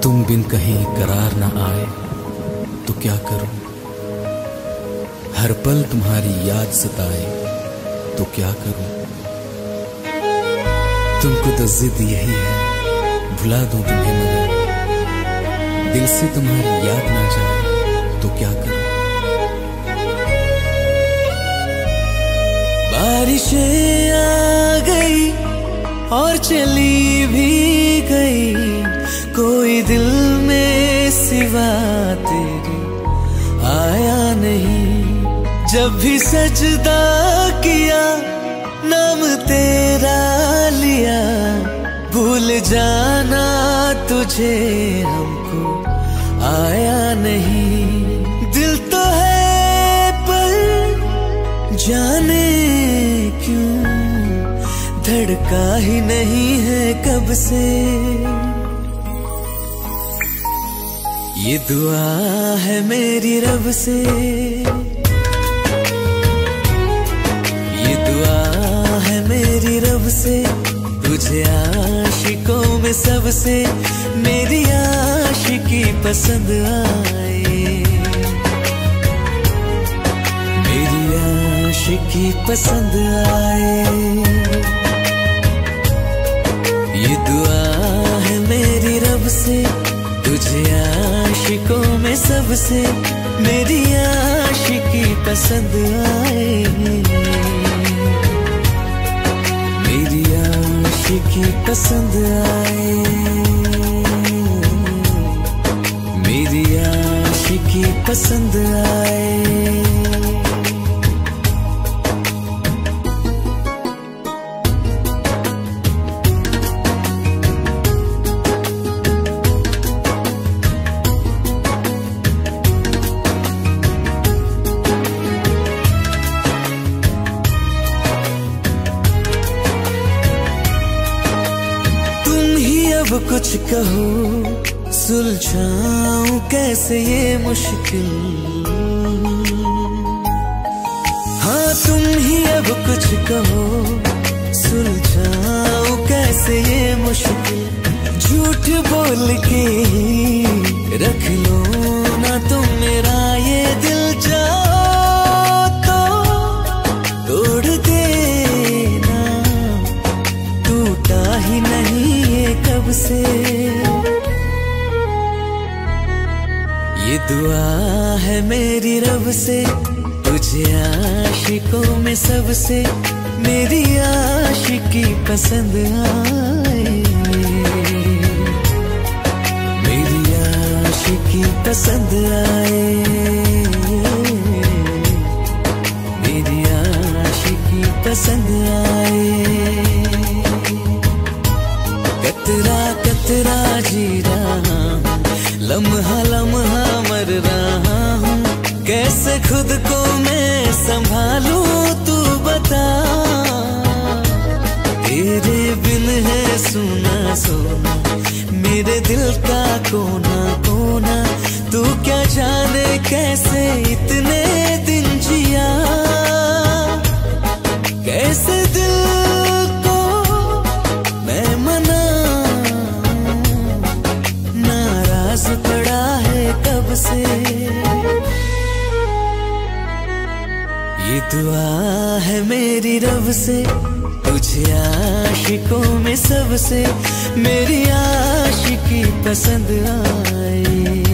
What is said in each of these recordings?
तुम बिन कहीं करार न आए तो क्या करूं, हर पल तुम्हारी याद सताए तो क्या करूं। तुमको तो जिद यही है भुला दूं तुम्हें, मगर दिल से तुम्हारी याद ना जाए तो क्या करूं। बारिशें आ गई और चली भी गई, कोई दिल में सिवा तेरे आया नहीं। जब भी सजदा किया नाम तेरा लिया, भूल जाना तुझे हमको आया नहीं। दिल तो है पर जाने क्यों धड़का ही नहीं है कब से। ये दुआ है मेरी रब से, ये दुआ है मेरी रब से, तुझे आशिकों में सबसे मेरी आशिकी पसंद आए, मेरी आशिकी पसंद आए। ये दुआ है मेरी रब से, तुझे आशिकों में सबसे मेरी आशिकी पसंद आए, मेरी आशिकी पसंद आए, मेरी आशिकी पसंद आए। कुछ कहो सुलझाऊं कैसे ये मुश्किल, हाँ तुम ही अब कुछ कहो सुलझाऊं कैसे ये मुश्किल। झूठ बोल के रख लो ना तुम मेरा ये दिल, जाओ तो तोड़ देना, टूटा ही नहीं कब से। ये दुआ है मेरी रब से, तुझे आशिकों में सबसे मेरी आशिकी पसंद आए, मेरी आशिकी पसंद आए, मेरी आशिकी पसंद आए। कतरा कतरा जी रहा हूँ, लम्हा लम्हा मर रहा हूँ, कैसे खुद को मैं संभालूं तू बता। तेरे बिन है सुना सोना मेरे दिल का कोना कोना, तू क्या जाने कैसे इतने दिन जिया, कैसे दिल पड़ा है कब से। ये दुआ है मेरी रब से, तुझे आशिकों में सबसे मेरी आशिकी पसंद आए,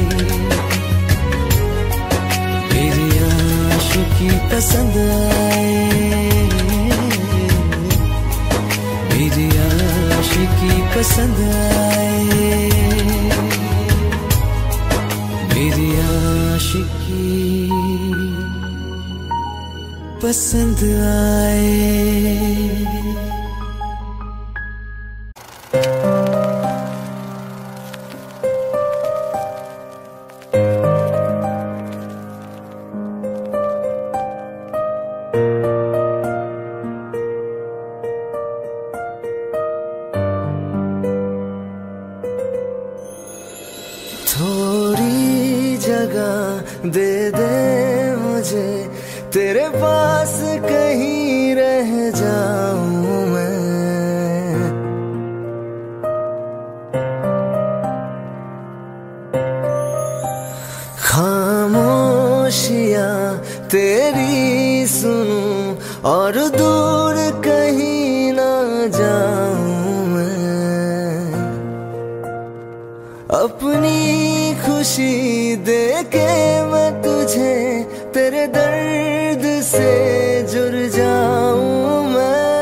मेरी आशिकी पसंद आए, मेरी आशिकी पसंद आए, मेरी आशिकी पसंद आए। थोड़ी जगह दे दे मुझे, तेरे पास कहीं रह जाऊं मैं। तेरी सुनूं और दूर कहीं ना जाऊं मैं। अपनी खुशी देके मैं तुझे तेरे दर्द से जुड़ जाऊं मैं।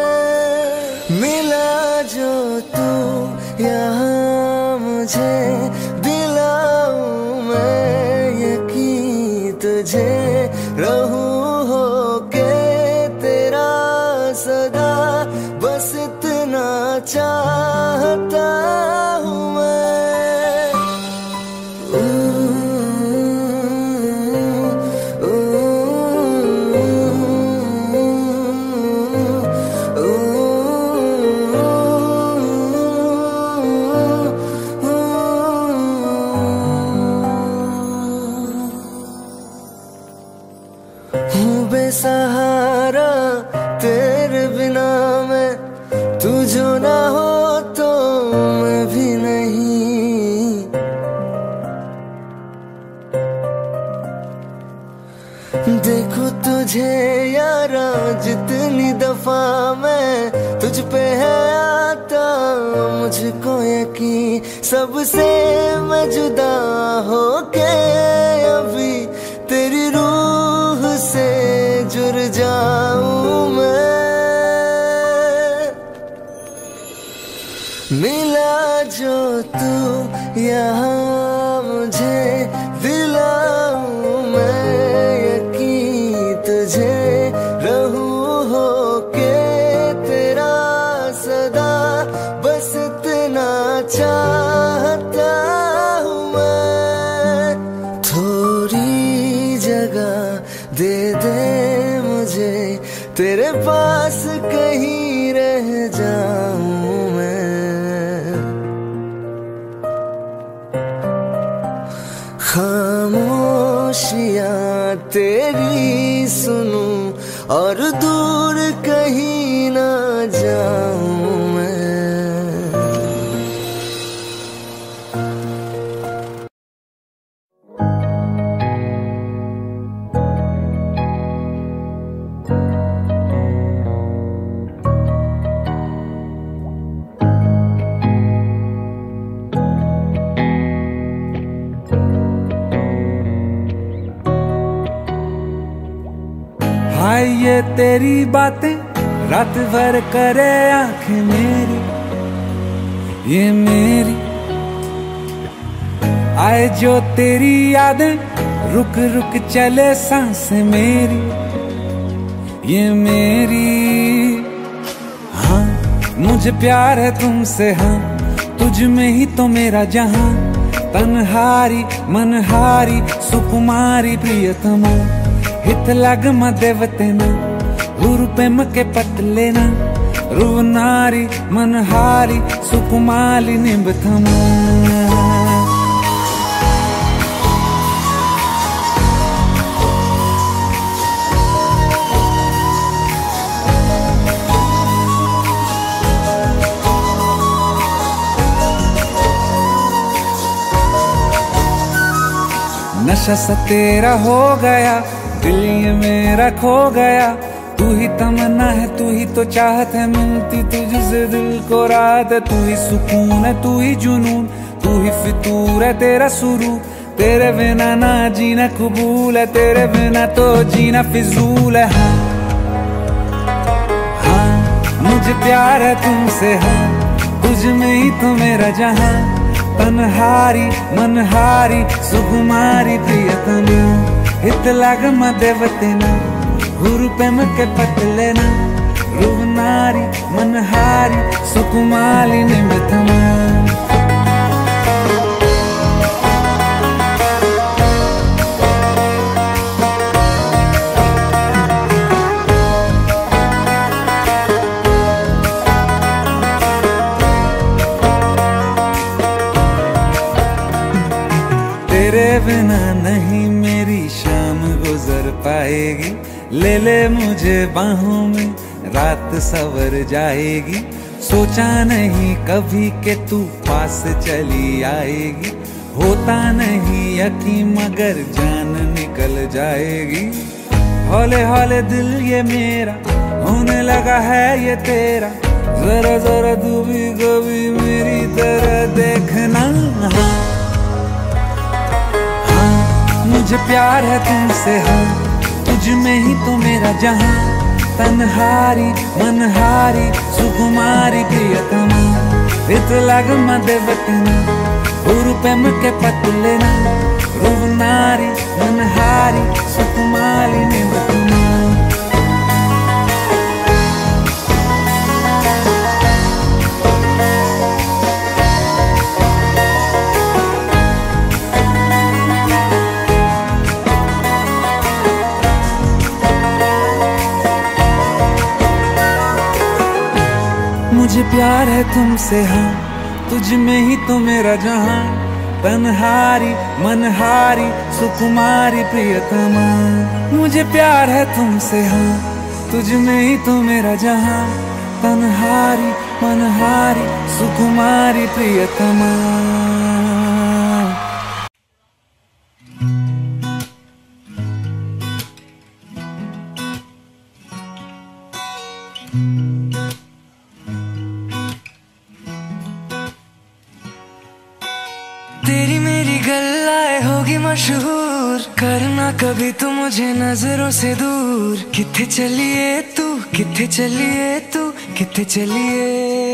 मिला जो तू यहाँ मुझे दिलाऊं मैं यकीन तुझे रहूं होके तेरा सदा बस इतना चाहता हूँ मैं। बेसहारा तेरे बिना मैं, तू जो ना हो तो मैं भी नहीं। देखो तुझे यारा जितनी दफा मैं तुझ पे है आता मुझको यकीन, सबसे मैं जुदा होके अभी तेरी रूह से जुड़ जाऊं मैं। मिला जो तू यहाँ मुझे दिलाऊं मैं यकीन तुझे रहूं होके तेरा सदा बस इतना चाहता हूँ मैं। थोड़ी जगह दे दे मुझे तेरे पास कहीं रह जाऊं मैं। खामोशियाँ तेरी सुनूं और दूर कहीं ना जाऊं मैं। हाय ये तेरी बातें रात भर करे आंखें मेरी, ये मेरी आए जो तेरी यादें रुक रुक चले सांसें मेरी, ये मेरी। हाँ मुझे प्यार है तुमसे, हाँ तुझ में ही तो मेरा जहां। तन्हारी मनहारी सुकुमारी प्रियतमा हित लग मदेवतेना हुरुपेम के पतलेना रुवनारी मनहारी सुकुमाली निबथमा। नशा सा तेरा हो गया दिल ये मेरा खो गया, तू ही तमन्ना है तू ही तो चाहत है, मिलती तुझसे दिल को रात है। तू ही सुकून है तू ही जुनून, तू ही फितूर है तेरा सुरूर। तेरे बिना ना जीना कबूल है, तेरे बिना तो जीना फिजूल है। हाँ हाँ मुझे प्यार है तुमसे, हाँ तुझ में ही तो मेरा जहां। तन्हारी मनहारी सुकुमारी प्रियतमा हित लग मदेवतेना हुरुपेम के पतलेना रुवनारी मनहारी सुकुमाली निबथमा। तेरे बिना नहीं मेरी शाम गुजर पाएगी, ले ले मुझे बाहों में रात सवर जाएगी। सोचा नहीं कभी के तू पास चली आएगी, होता नहीं यकीन मगर जान निकल जाएगी। हौले हौले दिल ये मेरा होने लगा है ये तेरा, जरा जरा तू भी कभी मेरी तरह देखना। हाँ मुझे प्यार है तुमसे, हाँ तुझ में ही तो मेरा जहां, तन्हारी मनहारी सुकुमारी प्रियतमा, इतलाग मदेवतना उरुपेम के पतलेना, रुवनारी मनहारी सुकुमारी निवतना। मुझे प्यार है तुमसे, हाँ तुझ में ही तो मेरा जहां, तन्हारी मनहारी सुकुमारी प्रियतमा। मुझे प्यार है तुमसे, हाँ तुझ में ही तो मेरा जहां, तन्हारी मनहारी सुकुमारी प्रियतमा। तेरी मेरी गल्लाए होगी मशहूर, करना कभी तू मुझे नजरों से दूर। किथे चलिए तू, किथे चलिए तू, किथे चलिए,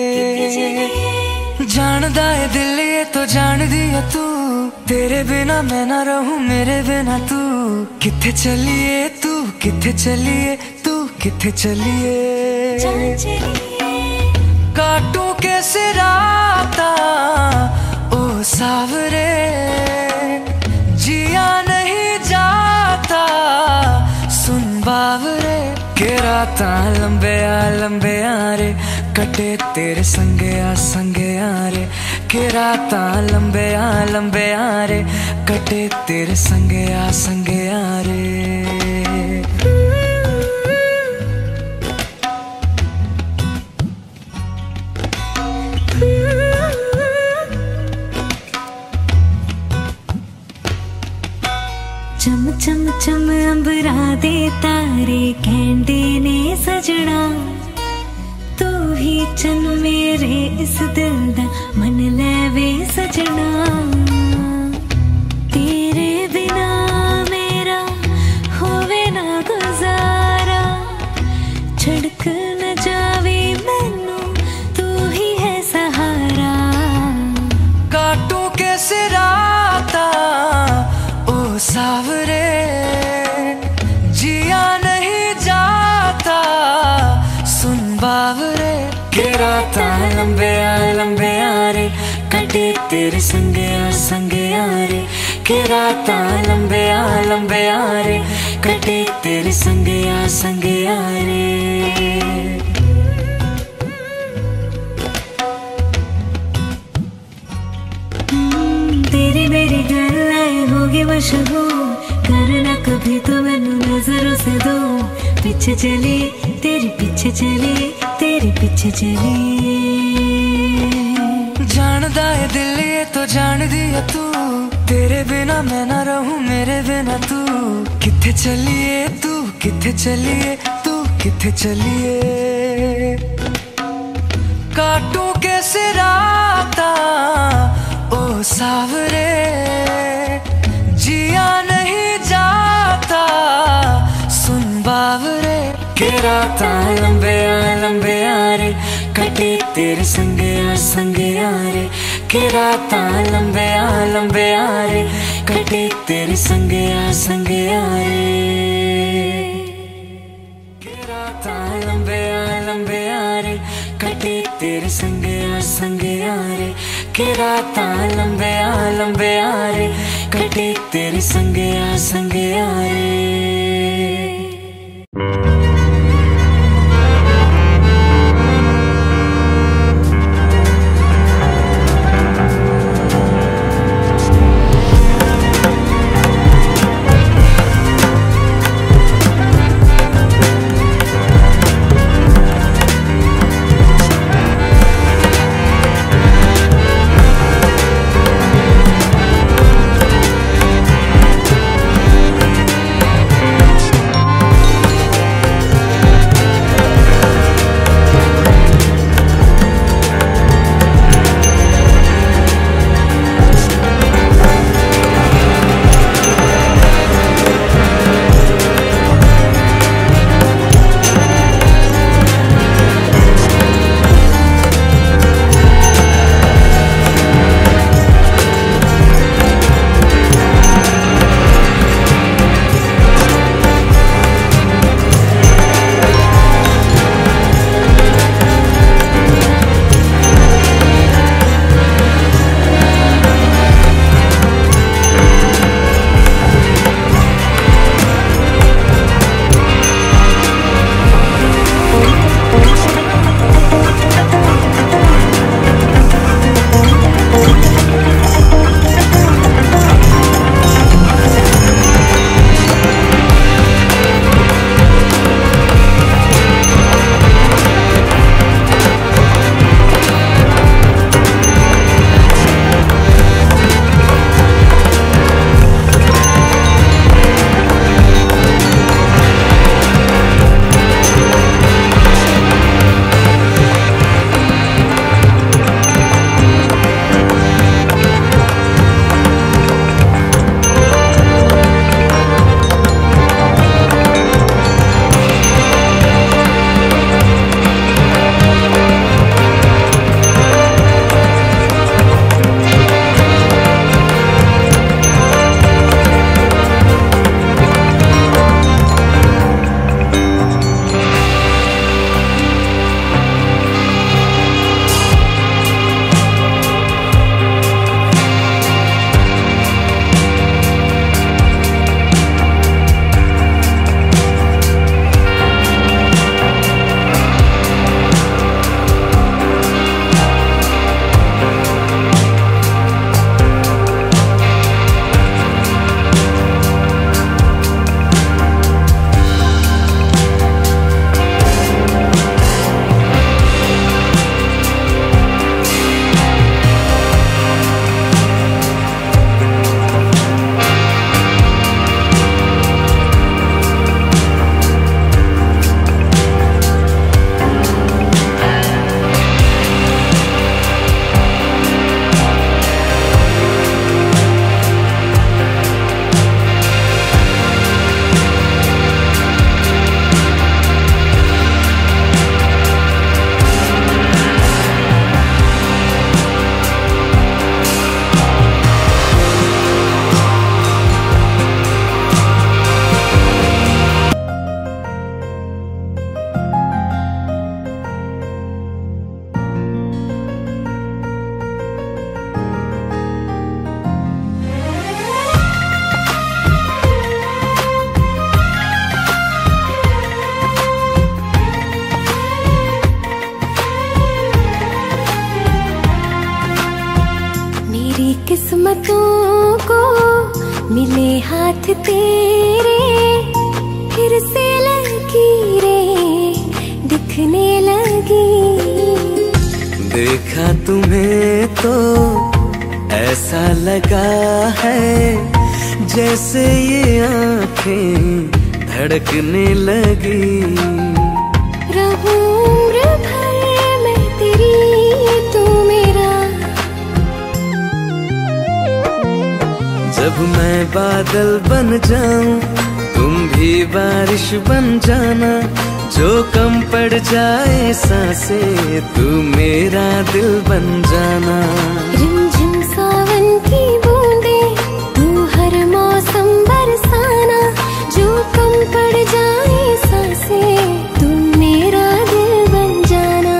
जानदा है दिल ये तो जान दिया तू, तेरे बिना मैं ना रहूं मेरे बिना तू। किथे चलिए तू, किथे चलिए तू, किथे चलिए, काटूं कैसे राता ओ सावरे, जिया नहीं जाता सुन बावरे। के राता लंबे आ रे, कटे तेरे संगे आ रे। के राता लंबे आ रे, कटे तेरे संगे आ रे। चम चम चम अंबरा दे तारे कहंदे ने सजना, तू ही चन मेरे इस दिल दा मन लेवे सजना। तेरे बिना मेरा होवे ना गुजारा, छड़क न जावे मैनू तू ही है सहारा। काटूं कैसे राता ओ सावरे, जिया नहीं जाता सुन बावरे। के राता लंबे आ रे, कटे तेरे संगे आ रे। के राता लंबे आ रे, कटे तेरे संगे आ रे। तेरी मेरी गल्लाए होगी मशहूर, करना कभी तो मैनू नजरों से दूर। पीछे चली तेरे पीछे चली, तेरे पीछे चली, जानदा है दिल ये तो जान दिया तू, तेरे बिना मैं ना रहूं मेरे बिना तू। किथे चलिए तू, किथे चलिए तू, किथे चलिए, काटूं कैसे राता ओ सावरे, जिया नहीं जाता सुन बावरे। के राता लंबे आ रे, कटे तेरे संगे आ रे। के राता लंबे आ रे, कटे तेरे संगे आ रे। के राता लंबे आ रे, कटे तेरे संगे आ रे। के राता लंबे आ रे, कटे तेरे संगे आ रे। किस्मतों को मिले हाथ तेरे, फिर से लकीरें दिखने लगी। देखा तुम्हें तो ऐसा लगा है जैसे ये आंखें धड़कने लगी। रहूं उम्र भर मैं तेरी, तू मेरा। जब मैं बादल बन जाऊं तुम भी बारिश बन जाना, जो कम पड़ जाए सांसें तू मेरा दिल बन जाना। रिमझिम सावन की बूंदे तू हर मौसम बरसाना, जो कम पड़ जाए सांसें तू मेरा दिल बन जाना।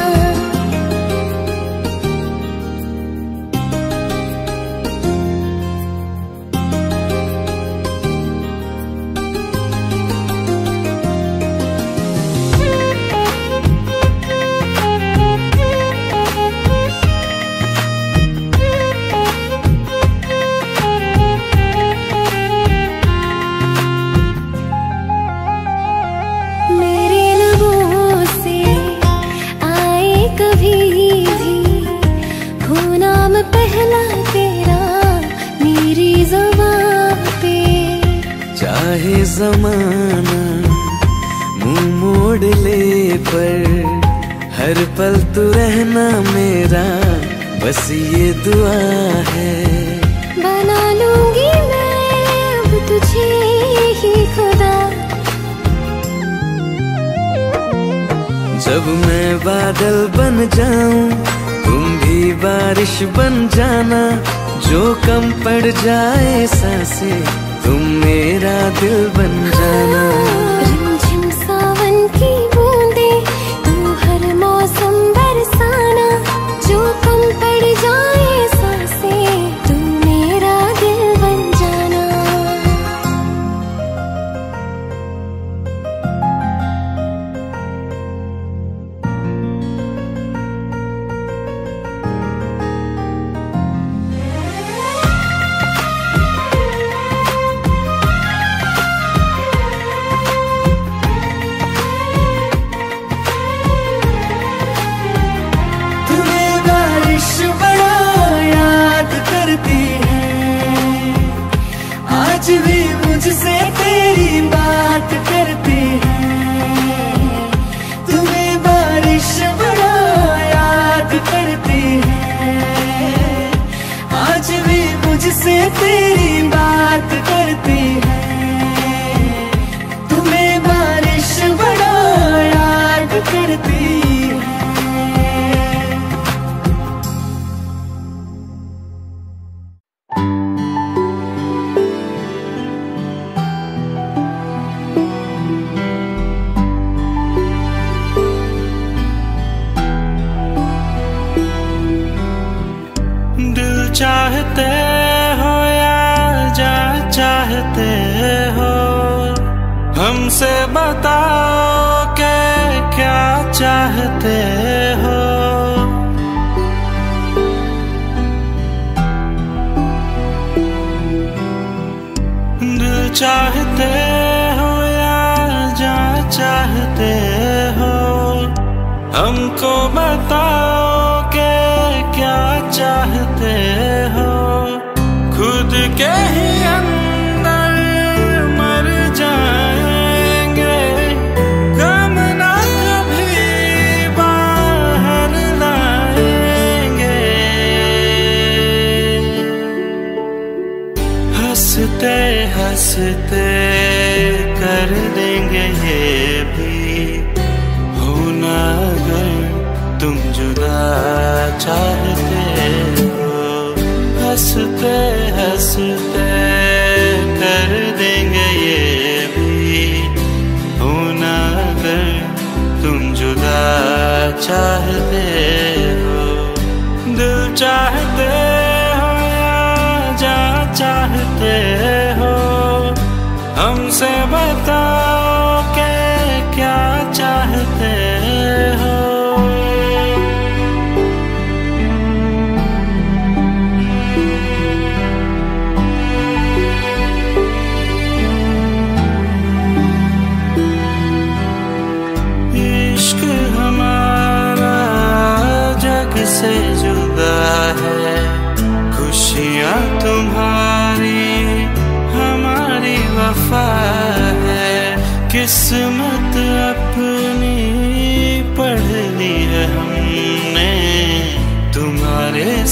पहला तेरा मेरी ज़ुबान पे, चाहे जमाना मुंह मोड़ ले पर हर पल तू रहना मेरा, बस ये दुआ है। बना लूंगी मैं अब तुझे ही खुदा। जब मैं बादल बन जाऊं तुम भी बारिश बन जाना, जो कम पड़ जाए सांसें तुम मेरा दिल बन जाना। रिमझिम सावन की बूंदे तू हर मौसम बरसाना, जो कम पड़ जाए सांसें तू मेरा दिल बन जाना। आज भी मुझसे तेरी बात करती है, तुम्हें बारिश बड़ा याद करती है। आज भी मुझसे तेरी बात करती है, तुम्हें बारिश बड़ा याद करती है। चाहते हो या जा चाहते हो, हमसे बताओ कि क्या चाहते हो। दिल चाहते हो या जा चाहते हो, हमको बताओ कि क्या चाहते हो। खुद के ही अंदर मर जाएंगे, गम ना कभी बाहर लाएंगे। हंसते हंसते कर देंगे ये भी, होना अगर तुम जुदा चाहते हो। हंसते हंसते कर देंगे ये भी, होना अगर तुम जुदा चाहते हो। दिल चाहते हो या जा चाहते हो, हमसे बताओ कि क्या चाहते हो।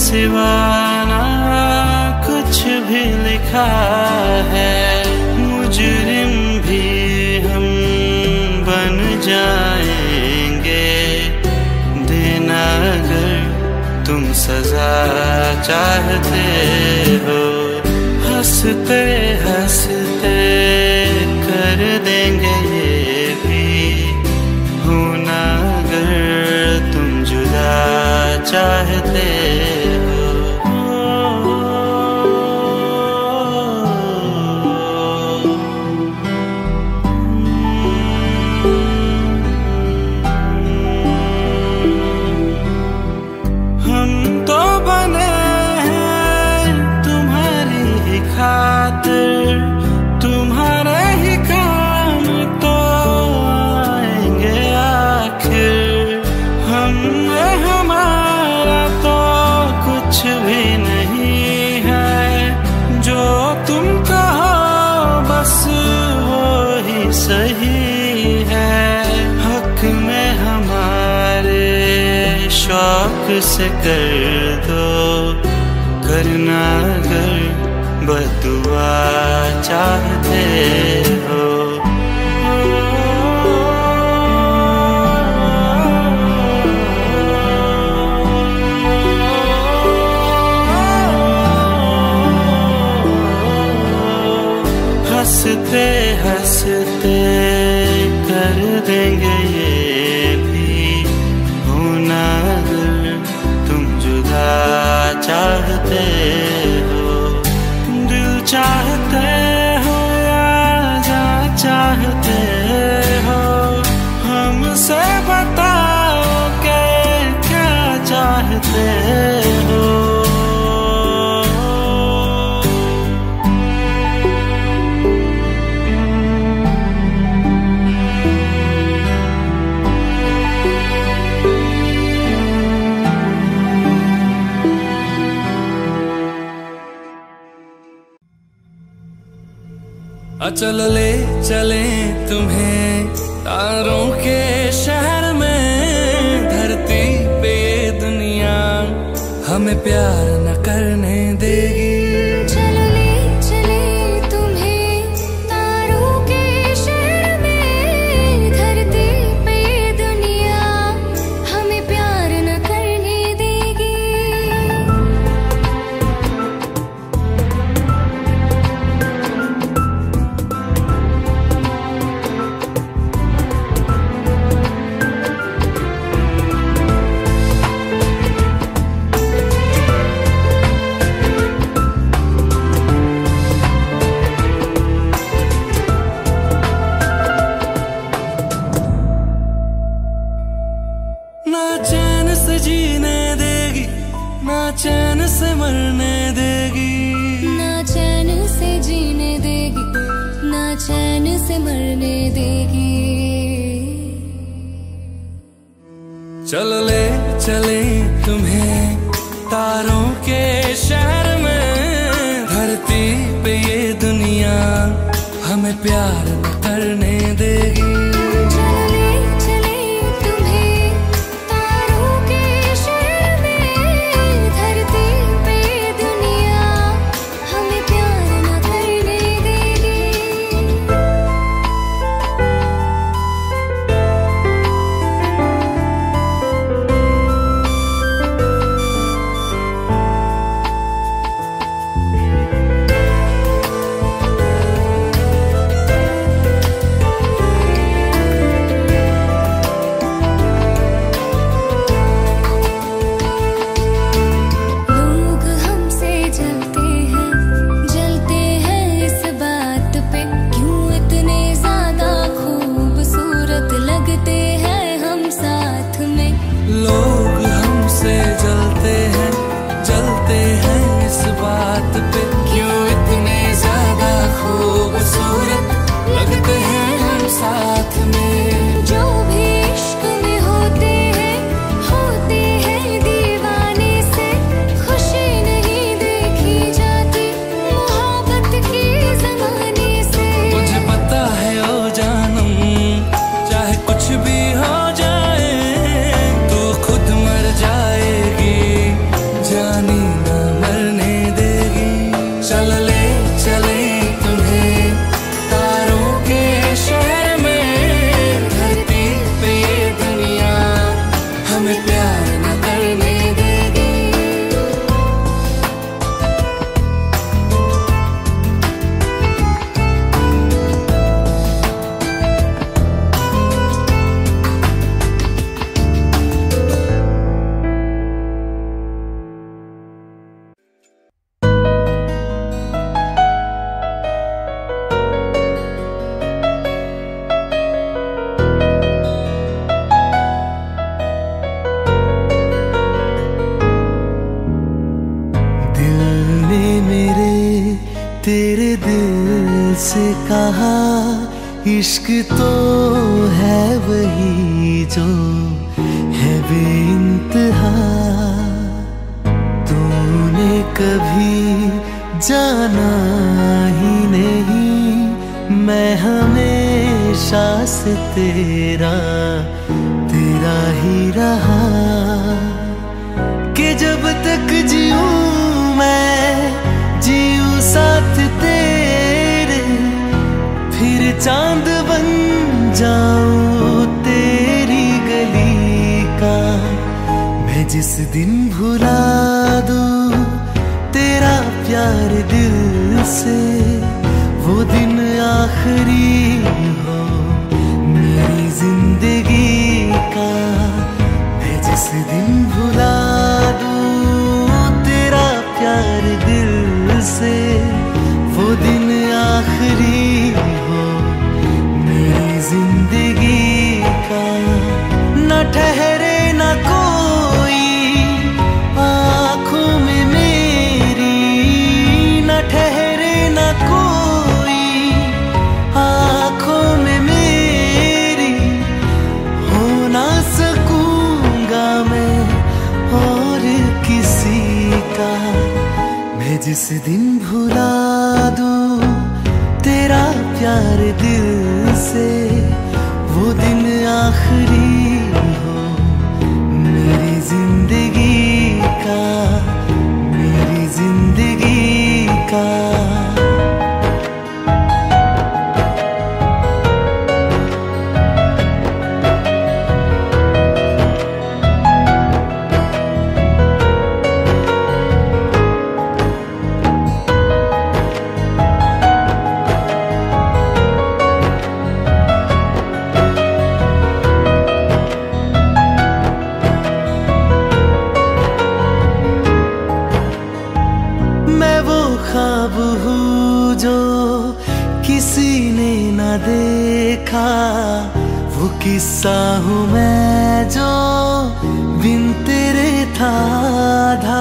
सिवा ना कुछ भी लिखा है। मुजरिम भी हम बन जाएंगे, देना अगर तुम सजा चाहते हो। हंसते हंसते कर देंगे ये भी, होना अगर तुम जुदा चाहते हो। हम तो बने हैं तुम्हारी ही खातिर, तुम्हारे ही काम तो आएंगे आखिर। हमने हमारा तो कुछ भी नहीं है, जो तुम कहो बस वो ही सही है। हक में हमारे शौक से कर दो, करना अगर बदुआ चाहते हो। हंसते हंसते कर देंगे ये भी, होना अगर तुम जुदा चाहते हो। दिल चाहते हो या जान चाहते हो, हमसे बताओ के क्या चाहते हो। चल ले चले तुम्हें तारों के शहर में, धरती पे ये दुनिया हमें प्यार न करने देगी। चलो ले चले तुम्हें तारों के शहर में, धरती पे ये दुनिया हमें प्यार न करने देगी। ना चैन से जीने देगी, ना चैन से मरने देगी। ना चैन से जीने देगी, ना चैन से मरने देगी। चल ले चले तुम्हें तारों के शहर में, धरती पे ये दुनिया हमें प्यार न करने देगी। चलो ले चले तुम्हें तारों के शहर में, धरती पे ये दुनिया हमें प्यार न करने देगी। तूने मेरे तेरे दिल से कहा इश्क तो है वही जो है बेइंतहा। तूने कभी जाना ही नहीं मैं हमेशा से तेरा तेरा ही रहा। कि जब तक जीऊं मैं जीऊं साथ तेरे, फिर चांद बन जाऊं तेरी गली का। मैं जिस दिन भुला दूं तेरा प्यार दिल से, वो दिन आखिरी हो मेरी जिंदगी का। मैं जिस दिन भुला दूं तेरा प्यार दिल से, वो दिन आखिरी हो मेरी जिंदगी का। न ठहरे न कोई आँखों में मेरी, न ठहरे न कोई आँखों में मेरी। हो ना सकूंगा मैं और किसी का। मैं जिस दिन भुला दूं तेरा प्यार दिल से, वो दिन आखिरी हो मेरी जिंदगी का, मेरी जिंदगी का। ख्वाब हूँ जो किसी ने न देखा, वो किस्सा हूँ मैं जो बिन तेरे था आधा।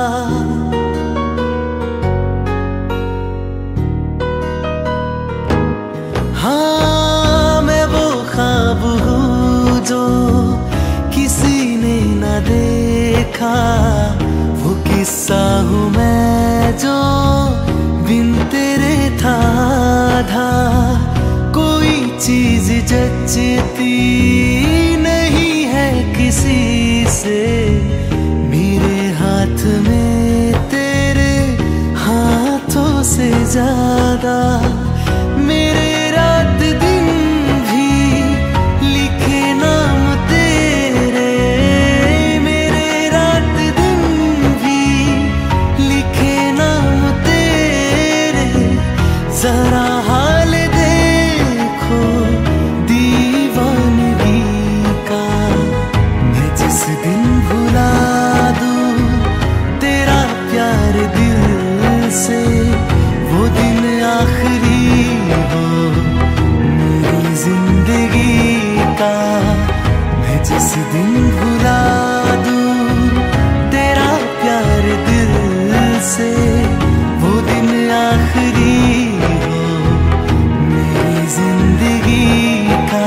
हाँ मैं वो ख्वाब हूँ जो किसी ने न देखा, वो किस्सा हूँ मैं जो बिन तेरे था आधा। कोई चीज जचती नहीं है किसी से, मेरे हाथ में तेरे हाथों से ज्यादा। मेरे रात दिन भी लिखे नाम तेरे, मेरे रात दिन भी लिखे नाम तेरे। जरा हाल देखो दीवानगी का। मैं जिस दिन भुला दूं तेरा प्यार दिल से, वो दिन आखिरी हो मेरी जिंदगी का। मैं जिस दिन भुला दूं तेरा प्यार दिल से, वो दिन आखिरी हो मेरी जिंदगी का।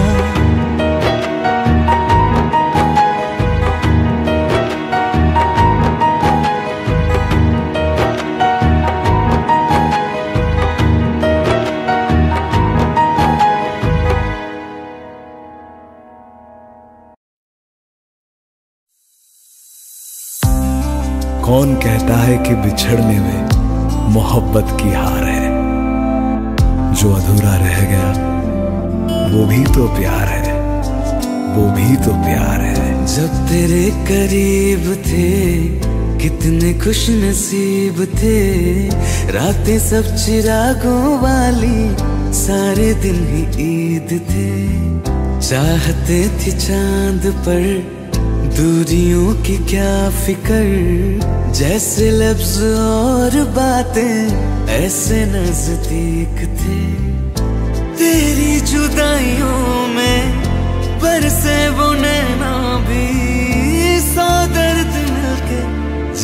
कौन कहता है कि बिछड़ने में मोहब्बत की हार है। जो अधूरा रह गया वो भी तो प्यार है, वो भी तो प्यार है। जब तेरे करीब थे कितने खुश नसीब थे, रातें सब चिरागों वाली, सारे दिन ही ईद थे। चाहते थे चांद पर दूरियों की क्या फिकर, जैसे लफ्ज और बातें ऐसे नजदीक थे। तेरी जुदाइयों में बरसे वो नैना भी, सौ दर्द मिलके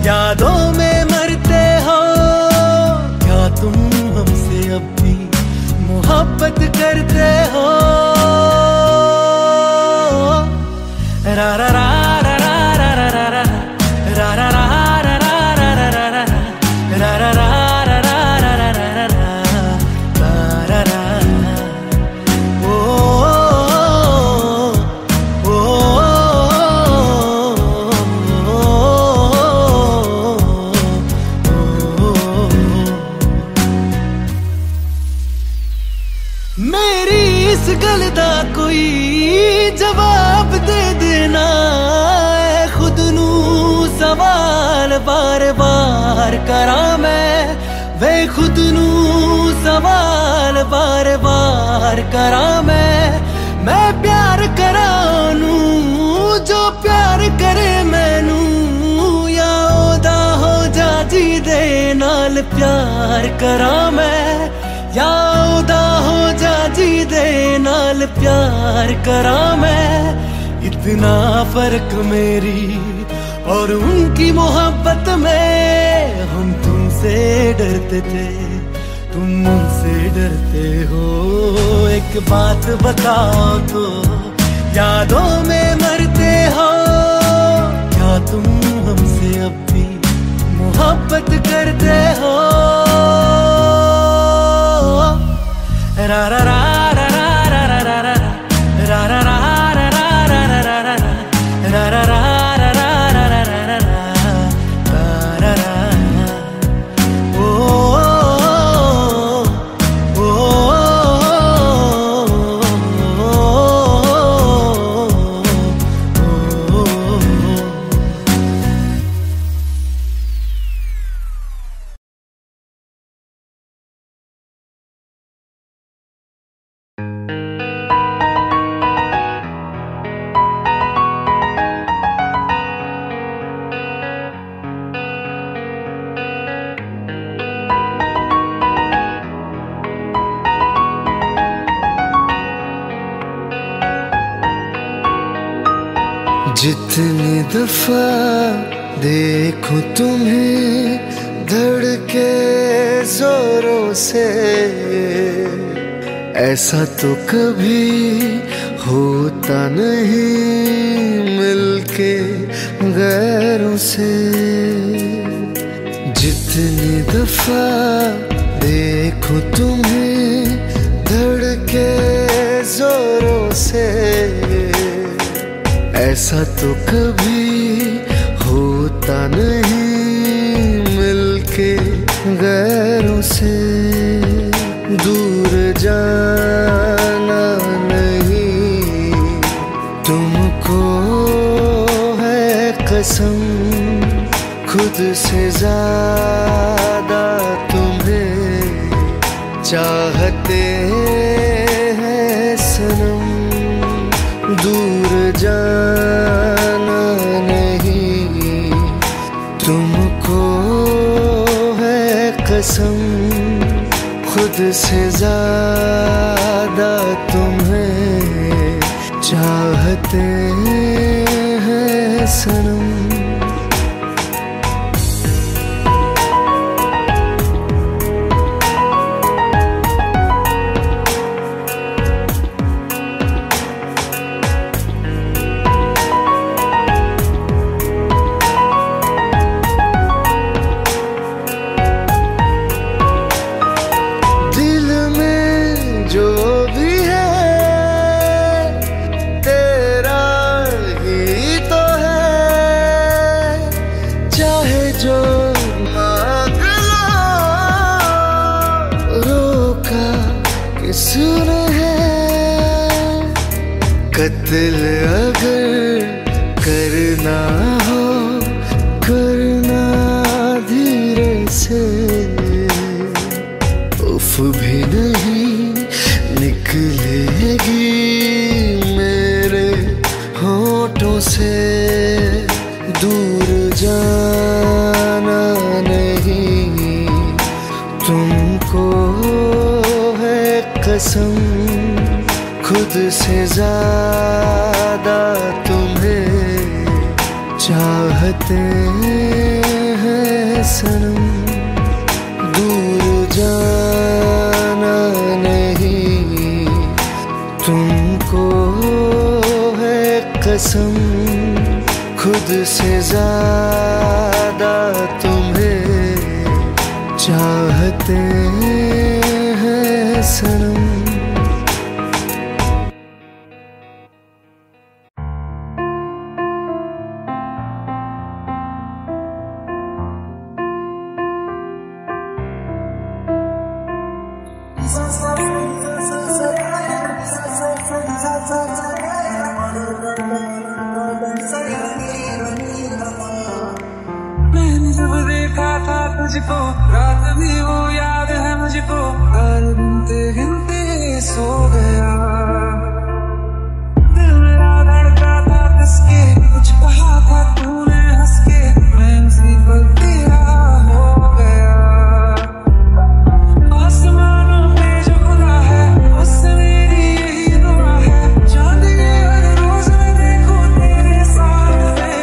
यादों में मरते हो क्या तुम हमसे अब भी मोहब्बत करते हो? रा रा रा रा रा रा रा रा रा रा रा रा रा रा रा गलदा कोई जवाब दे देना है खुद नू सवाल बार बार करा मैं वे खुद नू सवाल बार बार करा मैं प्यार करा नू जो प्यार करे मैनू या ओदा हो जा जी दे नाल प्यार करा मैं या ओदा हो जा जी दे नाल प्यार करा मैं। इतना फर्क मेरी और उनकी मोहब्बत में, हम तुमसे डरते थे तुम मुझसे डरते हो। एक बात बताओ तो यादों में मरते हो क्या तुम हमसे अब भी मोहब्बत करते हो? रा रा रा रा रा रा रा रा रा रा रा जितनी दफा देखूं तुम्हें धड़के जोरों से, ऐसा तो कभी होता नहीं मिलके गैरों से। जितनी दफा देखूं तुम्हें धड़के जोरों से, ऐसा तो कभी होता नहीं मिलके गैरों से। दूर जाना नहीं तुमको है कसम, खुद से ज्यादा तुम्हें चाहते हैं सनम। दूर जाना नहीं तुमको है कसम, खुद से ज्यादा तुम्हें चाहते हैं सनम। कत्ल अगर करना हो करना धीरे से, उफ भी नहीं निकलेगी मेरे होठों से। दूर जाना नहीं तुमको है कसम, खुद से ज्यादा तुम्हें चाहते सनम, दूर जाना नहीं तुमको है कसम, खुद से ज्यादा तुम्हें चाहते हैं सनम। मैंने जब देखा था तुझको, रात भी वो याद है मुझको, हर गिनते गिनते सो गया। दिल मेरा धड़का था किसके, कुछ कहा था तूने हंस के, मैं उसी पर तेरा हो गया। आसमानों पे जो खुदा है उससे मेरी यही दुआ है, चांद के हर रोज मैं देखूं तेरे साथ में।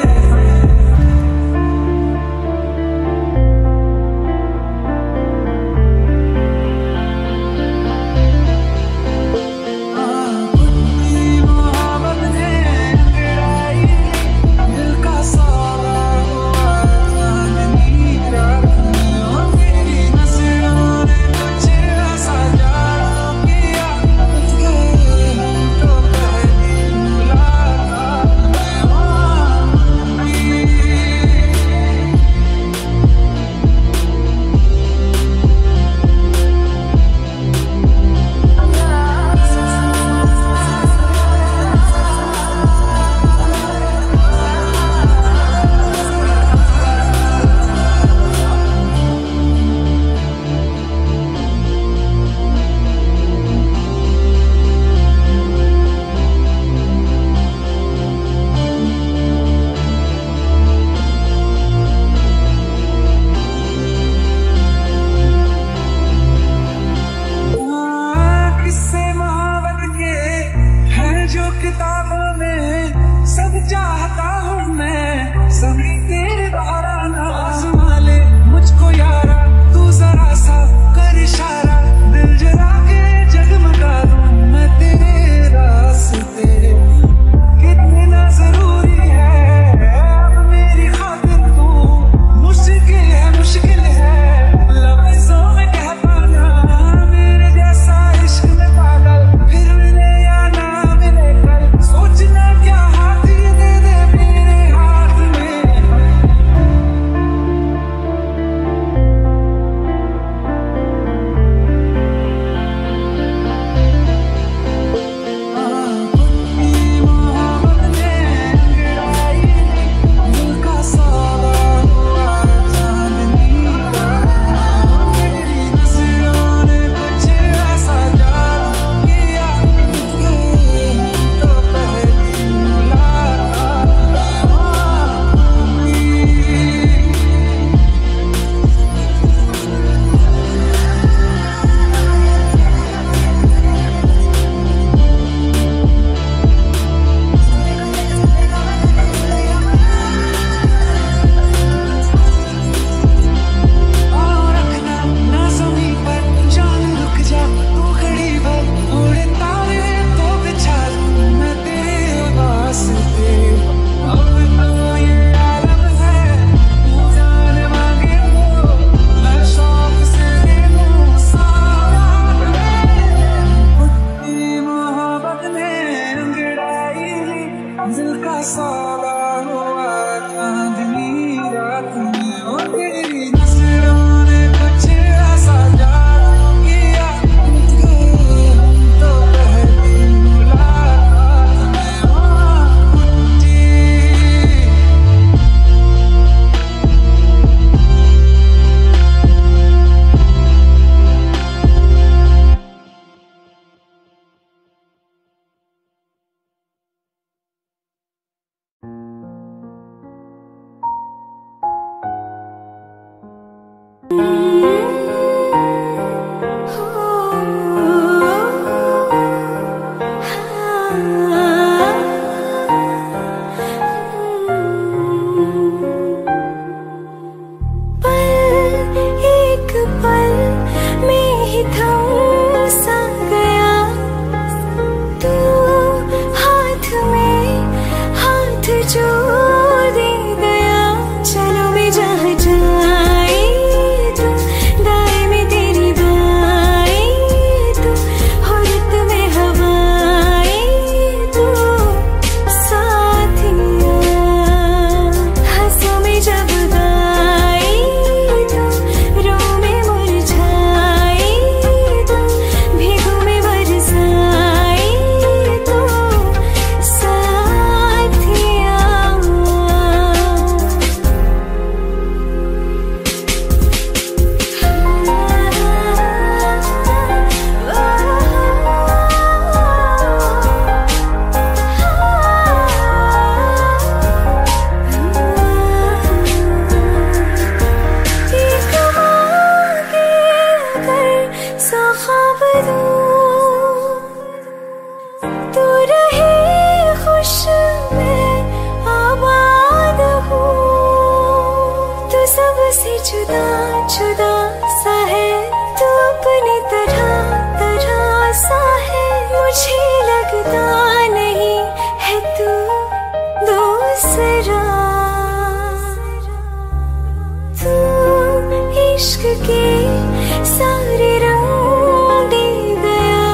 इश्क के सारे रंग दे गया,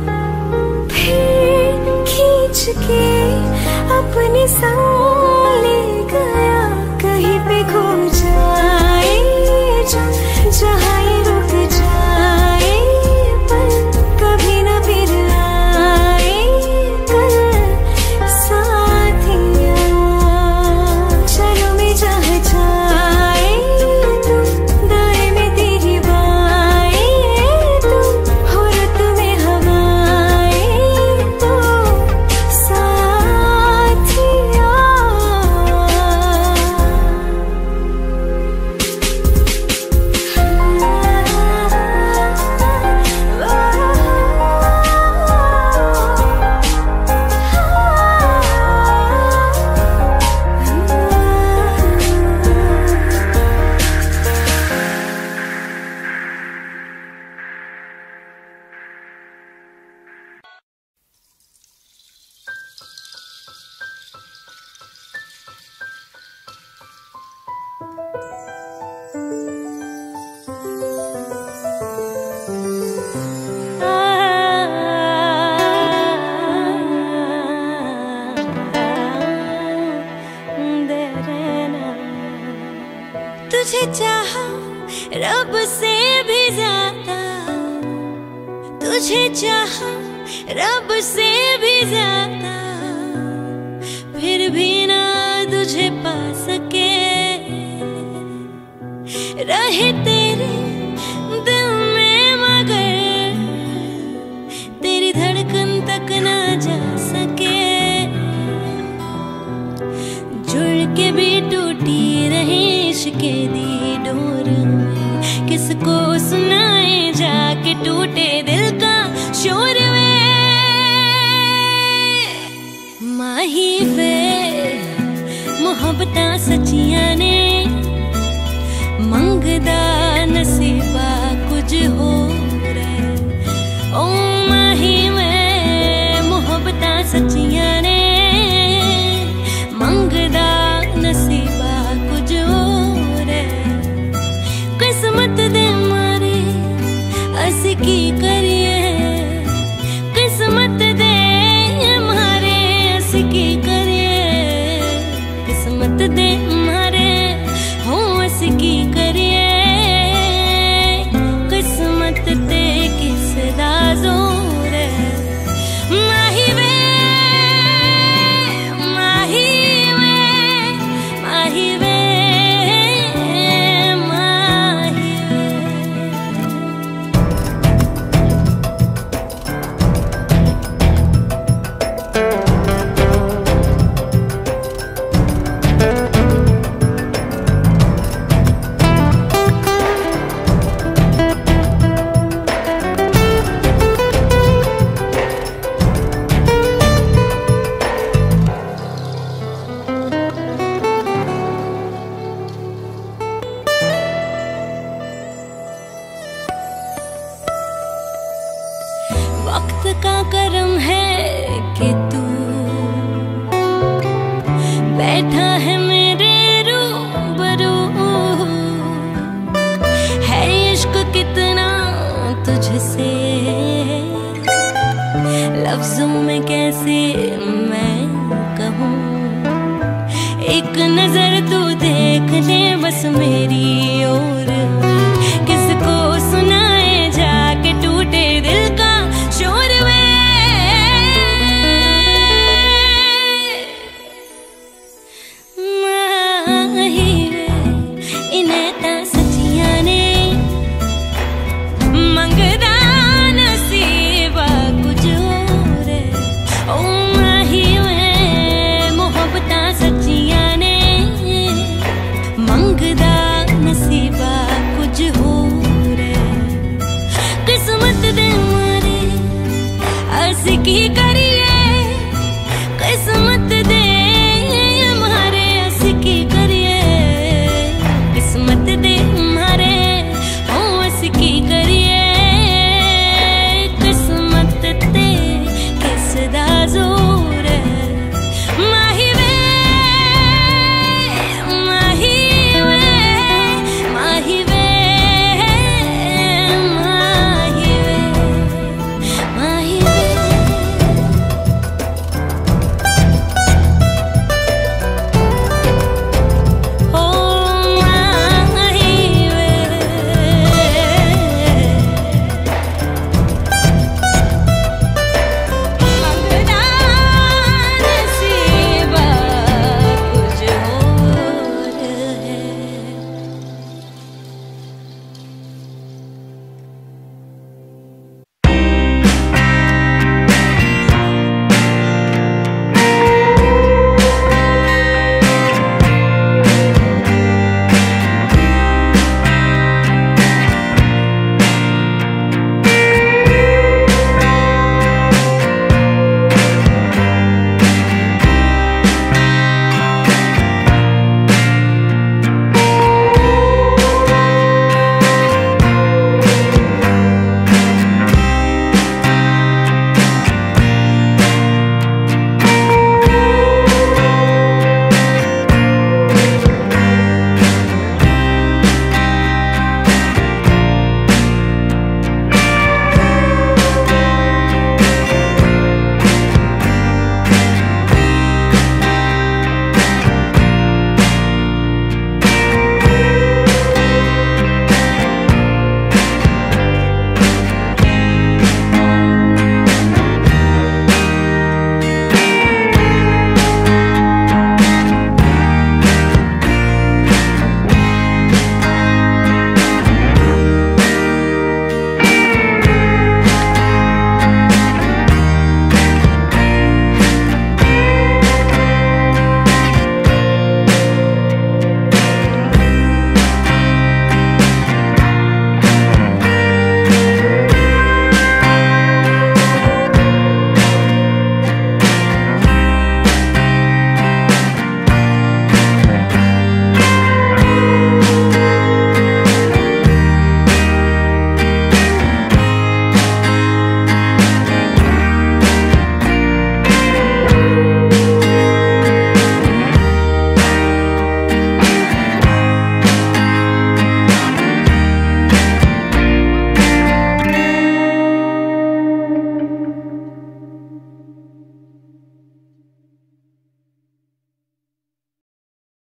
फिर खींच के अपने संग ले गया। कहीं पे खो जाए जहाँ ये रुक जाए, पर कभी न फिर आए कल साथिया। चलो मैं जहाँ जाए तुम, दाएं में तेरी बाएं तुम, हो रुत में हवाएं तो साथिया। तुझे चाहा रब से भी ज्यादा, तुझे चाहा रब से भी ज्यादा, फिर भी ना तुझे पा सके। रहे तेरे दिल में मगर तेरी धड़कन तक ना जा सके। जुड़ के भी टूटी रहे इश्क़े दी डोर में, किसको सुनाए जाके टूटे दिल का शोर में। माही वे मोहब्बतां सच्चियां ने, मंगदा नसीबा कुछ हो रहे। ओ माही वे मोहब्बतां सच्चियां ने, मंगदा नसीबा कुछ हो रहे। किस्मत दे मारे असी की करिए, किस्मत दे मारे असी की करिए, किस्मत दे मारे हो असी की करिए। किस्मत ते किस दा जोर है। माही वे माही वे माही वे माही वक्त का करम है कि तू बैठा है मेरे रूबरू। है इश्क कितना तुझसे, लफ्जों में कैसे मैं कहूँ। एक नजर तू देख ले बस मेरी ओर, किसको सुनाए जाके टूटे दिल का शोर में। माही वे इन्हें ता सच्चियां ने, मंगदा नसीबा कुछ और है। ओ माही वे मोहब्बतां सच्चियां ने, मंगदा नसीबा कुछ और है। किस्मत दे मारे असी की